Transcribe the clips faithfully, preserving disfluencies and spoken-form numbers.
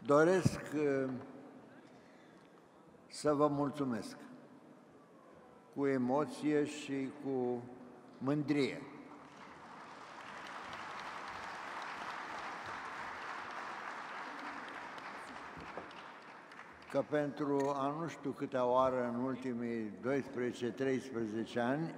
Doresc să vă mulțumesc cu emoție și cu mândrie că pentru a nu știu câtea oară în ultimii doisprezece treisprezece ani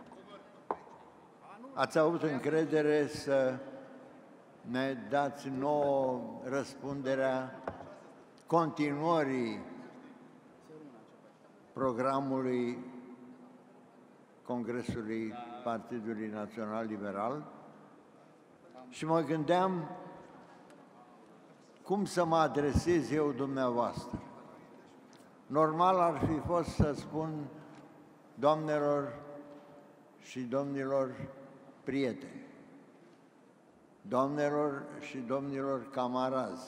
ați avut încredere să ne dați nouă răspunderea continuării programului Congresului Partidului Național Liberal și mă gândeam cum să mă adresez eu dumneavoastră. Normal ar fi fost să spun doamnelor și domnilor prieteni, doamnelor și domnilor camarazi,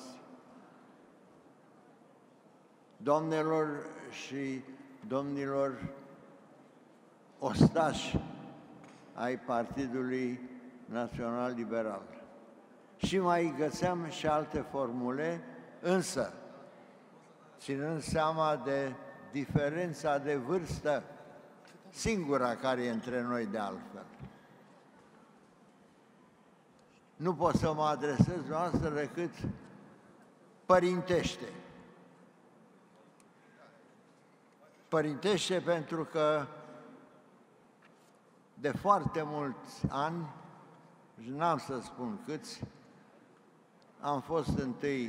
doamnelor și domnilor ostași ai Partidului Național Liberal. Și mai găseam și alte formule, însă, ținând seama de diferența de vârstă, singura care e între noi de altfel. Nu pot să mă adresez noastră decât părintește. Părintește pentru că de foarte mulți ani, și n-am să spun câți, am fost întâi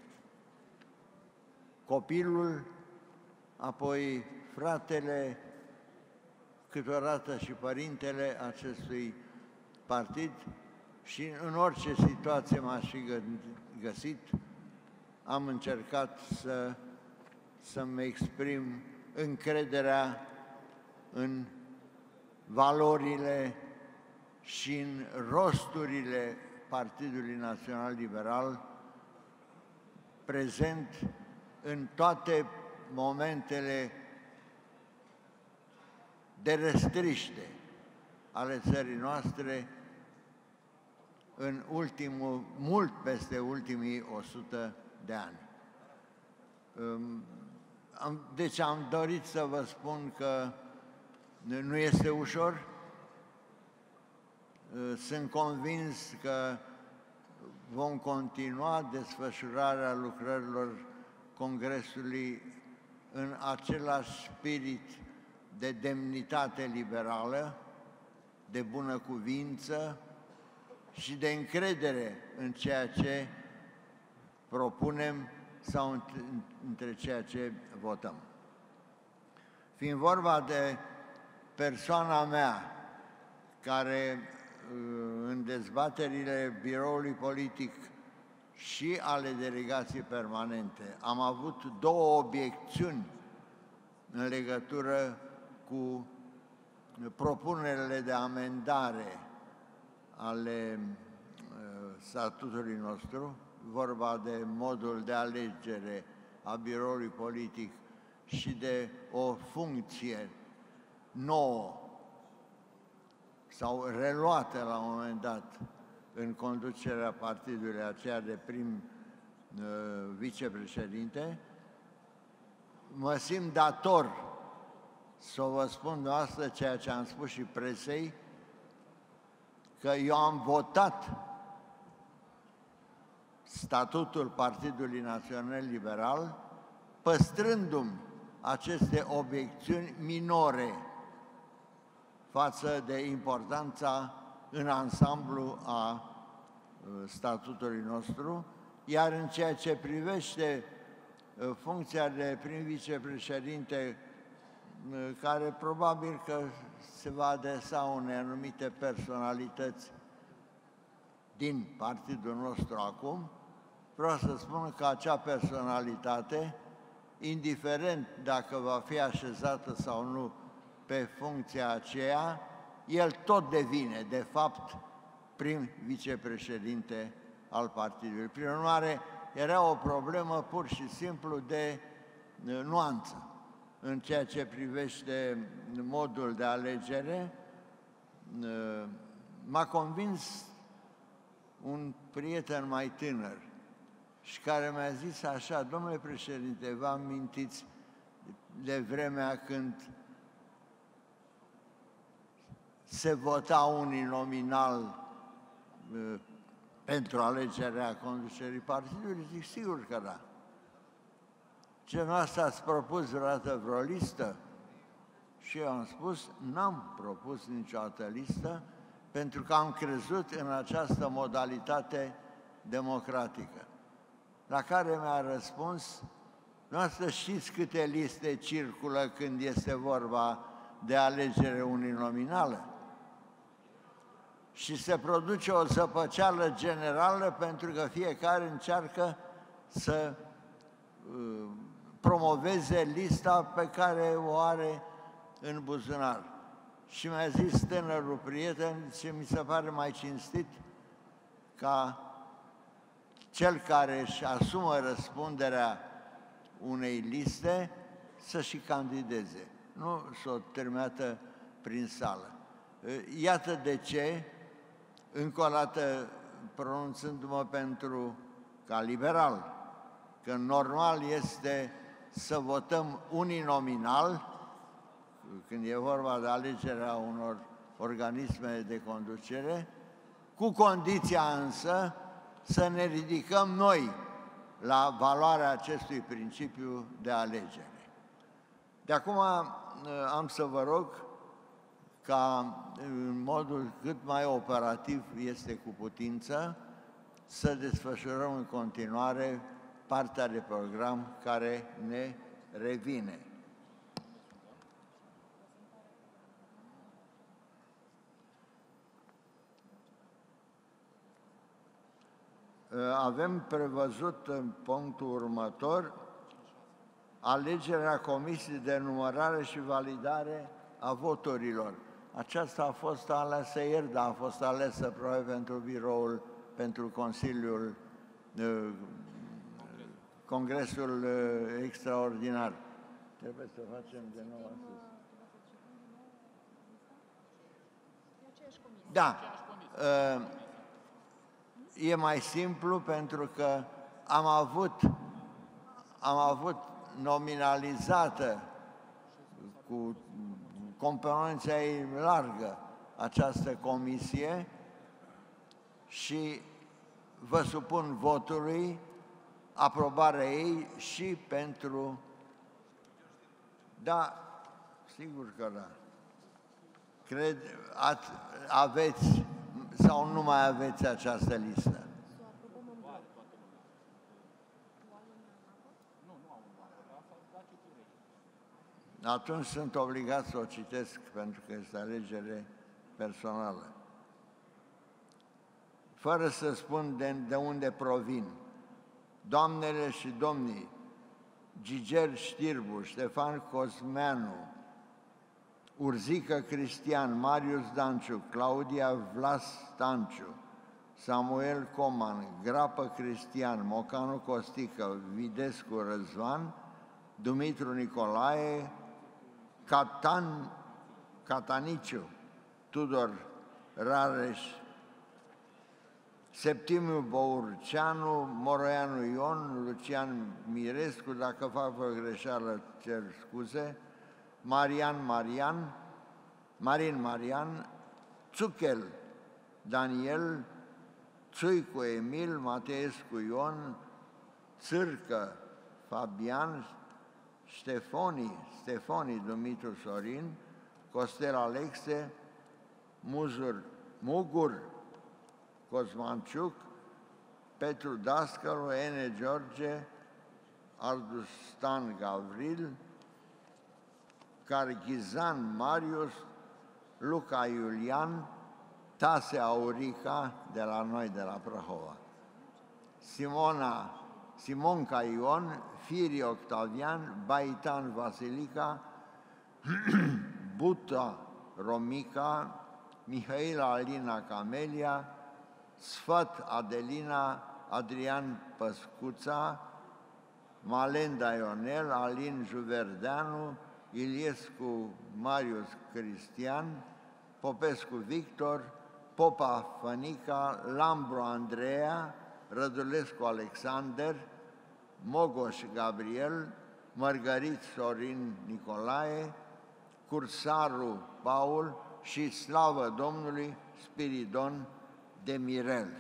copilul, apoi fratele, câteodată și părintele acestui partid și în orice situație m-aș fi găsit, am încercat să, să-mi exprim încrederea în valorile și în rosturile Partidului Național Liberal, prezent în toate momentele de răstriște ale țării noastre, în ultimul, mult peste ultimii o sută de ani. Deci am dorit să vă spun că nu este ușor. Sunt convins că vom continua desfășurarea lucrărilor Congresului în același spirit de demnitate liberală, de bunăcuvință și de încredere în ceea ce propunem sau între ceea ce votăm. Fiind vorba de persoana mea, care în dezbaterile biroului politic și ale delegației permanente am avut două obiecțiuni în legătură cu propunerile de amendare ale statutului nostru, vorba de modul de alegere a biroului politic și de o funcție nouă sau reluată la un moment dat în conducerea partidului, aceea de prim uh, vicepreședinte, mă simt dator să vă spun dumneavoastră ceea ce am spus și presei, că eu am votat statutul Partidului Național Liberal, păstrându-mi aceste obiecțiuni minore față de importanța în ansamblu a statutului nostru, iar în ceea ce privește funcția de prim vicepreședinte, care probabil că se va adresa unei anumite personalități din partidul nostru acum, vreau să spun că acea personalitate, indiferent dacă va fi așezată sau nu pe funcția aceea, el tot devine, de fapt, prim vicepreședinte al partidului. Prin urmare, era o problemă pur și simplu de nuanță în ceea ce privește modul de alegere. M-a convins un prieten mai tânăr și care mi-a zis așa: domnule președinte, vă amintiți de vremea când se vota uninominal uh, pentru alegerea conducerii partidului? Zic, sigur că da. Ce noastră ați propus vreodată vreo listă? Și eu am spus, n-am propus niciodată listă, pentru că am crezut în această modalitate democratică. La care mi-a răspuns: noastră știți câte liste circulă când este vorba de alegere uninominală? Și se produce o zăpăceală generală pentru că fiecare încearcă să uh, promoveze lista pe care o are în buzunar. Și mi-a zis tânărul prieten, ce mi se pare mai cinstit ca cel care își asumă răspunderea unei liste să și candideze, nu s-o terminată prin sală. Iată de ce, încă o dată pronunțându-mă pentru, ca liberal, că normal este să votăm uninominal când e vorba de alegerea unor organisme de conducere, cu condiția însă să ne ridicăm noi la valoarea acestui principiu de alegere. De acum am să vă rog ca în modul cât mai operativ este cu putință să desfășurăm în continuare partea de program care ne revine. Avem prevăzut în punctul următor alegerea Comisiei de numărare și validare a voturilor. Aceasta a fost aleasă ieri, dar a fost alesă probabil pentru biroul, pentru Consiliul, Congresul Extraordinar. Trebuie să facem de nou astăzi. Da. E mai simplu pentru că am avut, am avut nominalizată cu componența ei largă această comisie și vă supun votului aprobarea ei și pentru... Da, sigur că da. Cred, ați, aveți sau nu mai aveți această listă? Atunci sunt obligat să o citesc pentru că este alegere personală. Fără să spun de, de unde provin. Doamnele și domnii Giger Știrbu, Ștefan Cosmeanu, Urzică Cristian, Marius Danciu, Claudia Vlas Stanciu, Samuel Coman, Grapă Cristian, Mocanu Costică, Videscu Răzvan, Dumitru Nicolae, Catan, Cataniciu, Tudor Rareș, Septimiu Bourceanu, Moroianu Ion, Lucian Mirescu, dacă fac o greșeală, cer scuze, Marian Marian, Marin Marian, Țuchel Daniel, Țuicu Emil, Mateescu Ion, Țârcă Fabian, Ștefoni, Ștefoni Dumitru Sorin, Costel Alexe, Muzur, Mugur Cosmanciuc, Petru Dascălu, Ene George, Ardustan Gavril, Carghizan Marius, Luca Iulian, Tase Aurica, de la noi, de la Prahova, Simona, Simonca Ion, Firi Octavian, Baitan Vasilica, Buta Romica, Mihaela Alina Camelia, Sfat Adelina, Adrian Păscuța, Malenda Ionel, Alin Juverdeanu, Iliescu Marius Cristian, Popescu Victor, Popa Fănica, Lambro Andreea, Rădulescu Alexander, Mogoș Gabriel, Mărgărit Sorin Nicolae, Cursaru Paul și, slavă Domnului, Spiridon Demirel.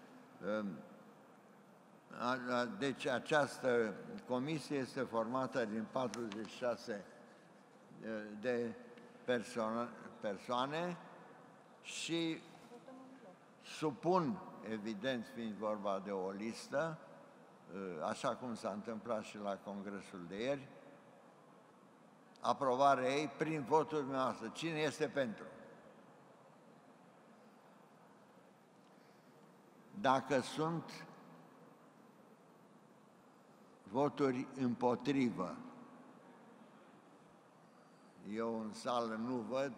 Deci această comisie este formată din patruzeci și șase de persoane și supun, evident fiind vorba de o listă, așa cum s-a întâmplat și la congresul de ieri, aprobarea ei prin votul dumneavoastră. Cine este pentru? Dacă sunt voturi împotrivă, eu în sală nu văd.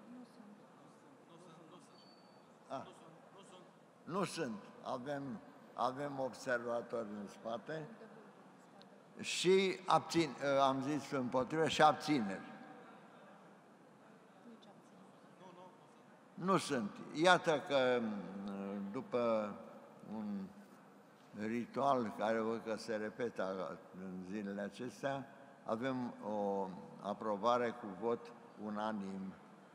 Ah, nu sunt. Avem, avem observatori în spate. Și abțin, am zis împotrivă, și abțineri. Nu sunt. Iată că după un ritual care văd că se repetă în zilele acestea, avem o aprobare cu vot unanim.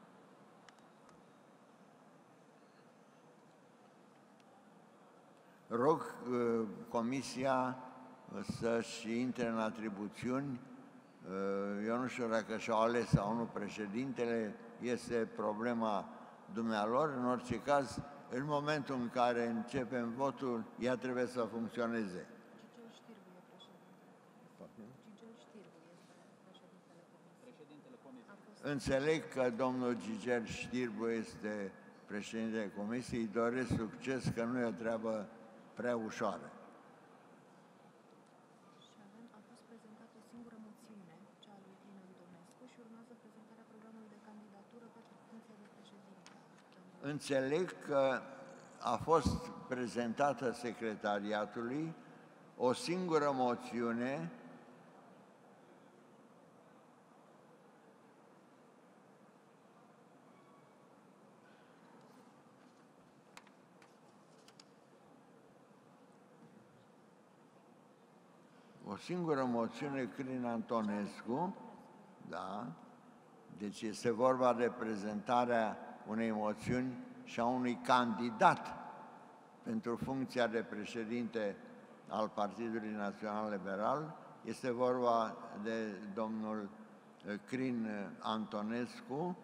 Rog Comisia să-și intre în atribuțiuni. Eu nu știu dacă și-au ales sau nu președintele, este problema dumnealor. În orice caz, în momentul în care începem votul, ea trebuie să funcționeze. Gigel Știrbu e președintele. Gigel Știrbu este președintele comisiei. Înțeleg că domnul Gigel Știrbu este președintele comisiei, îi doresc succes, că nu e o treabă prea ușoară. Și avem, a fost prezentată o singură moțiune, cea a lui Crin Antonescu, și urmează prezentarea programului de candidatură pentru funcția de președinte. Înțeleg că a fost prezentată secretariatului o singură moțiune o singură moțiune Crin Antonescu, da, deci este vorba de prezentarea unei moțiuni și a unui candidat pentru funcția de președinte al Partidului Național Liberal. Este vorba de domnul Crin Antonescu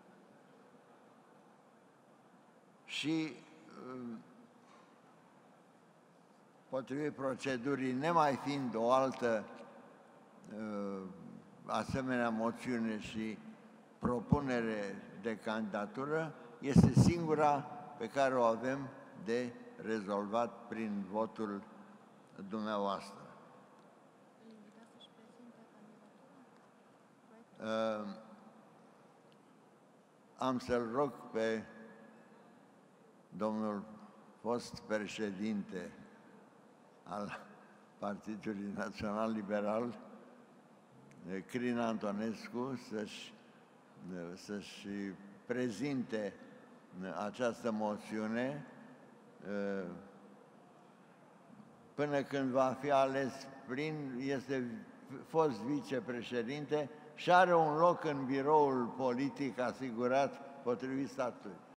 și, potrivit procedurii, nemai fiind o altă asemenea moțiune și propunere de candidatură, este singura pe care o avem de rezolvat prin votul dumneavoastră. Uh, am să-l rog pe domnul fost președinte al Partidului Național Liberal, Crin Antonescu, să-și să-și prezinte această moțiune până când va fi ales prin, este fost vicepreședinte și are un loc în biroul politic asigurat potrivit statului.